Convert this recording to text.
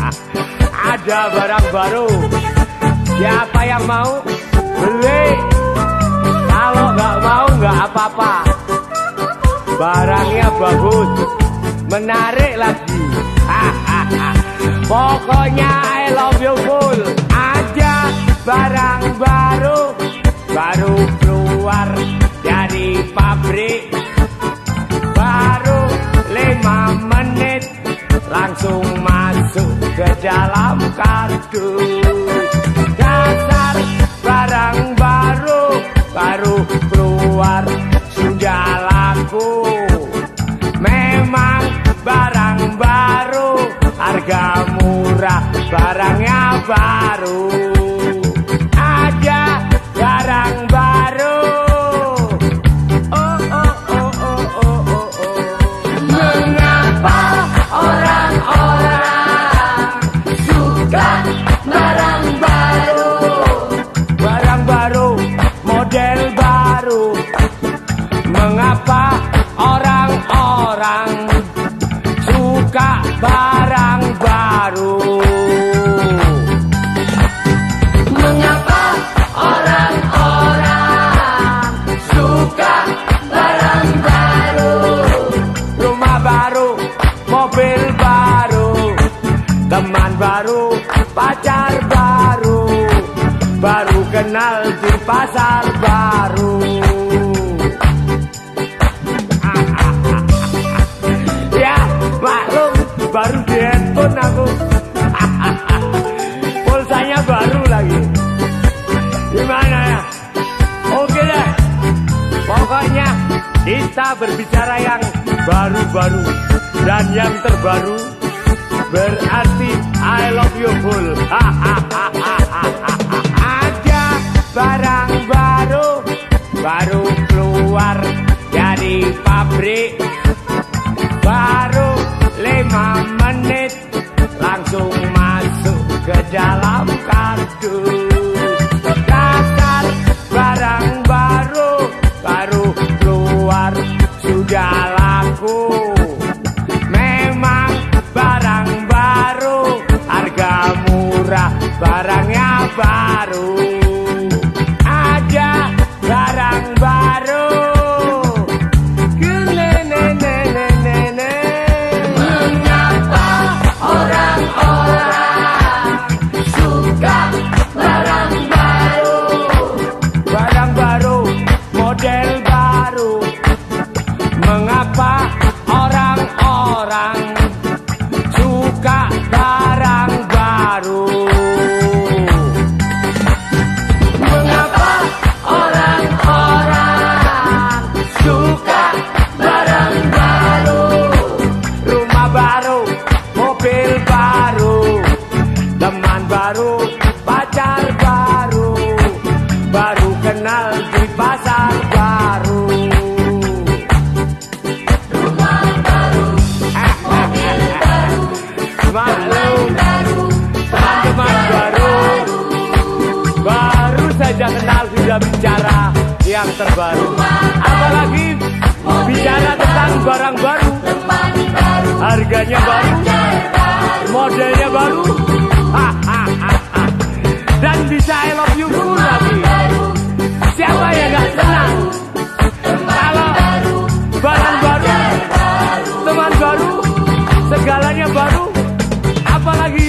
Ada barang baru. Siapa yang mau beli? Kalau nggak mau nggak apa-apa. Barangnya bagus, menarik lagi. Pokoknya I love you full. Ada barang baru, baru keluar dari pabrik. Baru 5 menit langsung masuk ke dalam kardus. Dasar barang baru, baru keluar sudah laku. Memang barang baru, harga murah, barangnya baru. Ada barang baru. Mengapa orang-orang suka barang baru? Barang baru, model baru. Mengapa orang-orang suka barang baru? Mengapa orang-orang suka barang baru? Rumah baru, mobil baru, teman baru, pacar baru, baru kenal di pasar baru. Ya maklum, baru di handphone aku. Pulsanya baru lagi. Gimana ya? Oke deh. Pokoknya kita berbicara yang baru-baru dan yang terbaru. Berarti I love you full. Ada barang baru, baru keluar dari pabrik. Baru 5 menit langsung masuk ke dalam kardus. Dasar barang baru, baru keluar sudah laku. Memang barang baru, harga murah, barangnya baru. Ada barang baru. Mengapa orang-orang suka barang baru? Barang baru, model baru. Mengapa orang-orang suka barang baru? Mengapa orang-orang suka barang baru? Rumah baru, mobil baru, teman baru, pacar baru, baru kenal di pasar baru. Maklum, teman-teman baru, baru saja kenal sudah bicara yang terbaru. Apalagi bicara tentang barang baru, harganya baru, modelnya baru, dan bisa I love you full lagi. Siapa yang gak senang kalau barang baru, teman baru, segalanya baru? Apalagi